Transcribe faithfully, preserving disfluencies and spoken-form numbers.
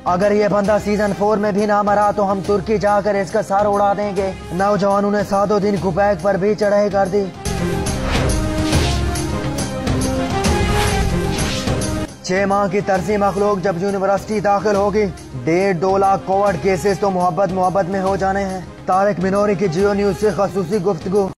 अगर ये बंदा सीजन फोर में भी ना मरा तो हम तुर्की जाकर इसका सर उड़ा देंगे। नौजवानों ने सातों दिन कुबैक पर भी चढ़ाई कर दी। छह माह की तरसी मखलूक जब यूनिवर्सिटी दाखिल होगी। डेढ़ दो लाख कोविड केसेस तो मोहब्बत मोहब्बत में हो जाने हैं। तारिक मिनोरी की जियो न्यूज से खसूसी गुफ्तगू।